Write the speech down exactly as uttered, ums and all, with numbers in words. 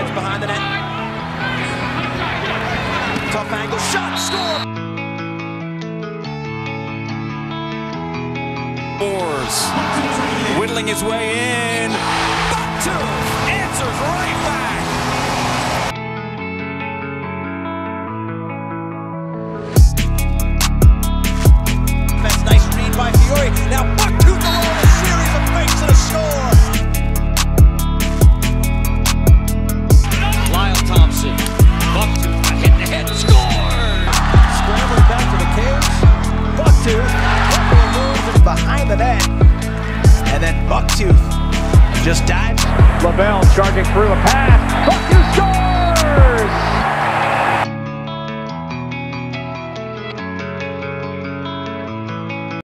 Bounce behind the net. Tough angle, shot, score! Whittling his way in. Bucktooth answers right back. That's nice read by Fiore. Now Bucktooth alone, a series of fakes and a score. Lyle Thompson. Bucktooth hit the head, scored. Scrambling back to the cage. Bucktooth, couple of moves and behind the net. And then Bucktooth just dives. Lavelle charging through a pass. Bucktooth scores!